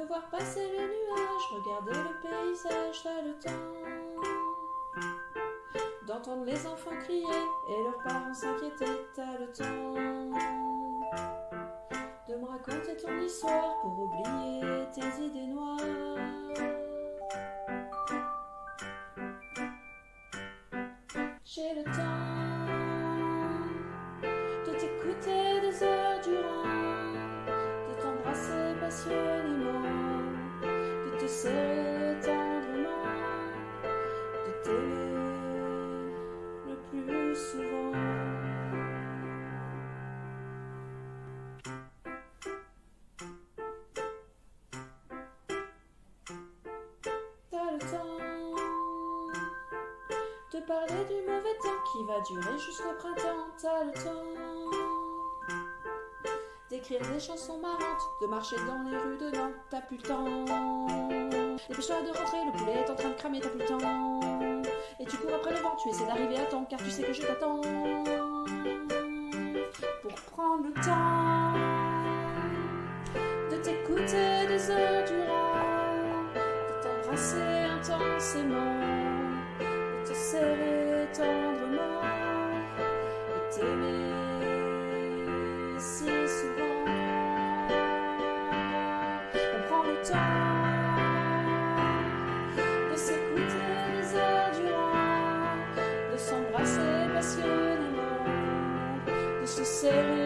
voir passer les nuages, regarder le paysage, t'as le temps d'entendre les enfants crier et leurs parents s'inquiéter, t'as le temps de me raconter ton histoire pour oublier tes idées noires. J'ai le temps de t'écouter des heures durant, de t'embrasser passionnément, de te serrer tendrement, de t'aimer le plus souvent. T'as le temps de parler du mauvais temps qui va durer jusqu'au printemps. T'as le temps d'écrire des chansons marrantes, de marcher dans les rues de Nantes. T'as plus le temps. Dépêche-toi de rentrer, le poulet est en train de cramer. T'as plus le temps. Et tu cours après le vent, tu essaies d'arriver à temps, car tu sais que je t'attends. Pour prendre le temps de t'écouter des heures durant, de t'embrasser intensément, de te serrer tendrement et t'aimer si souvent. On prend le temps de s'écouter des heures durant, de s'embrasser passionnément, de se serrer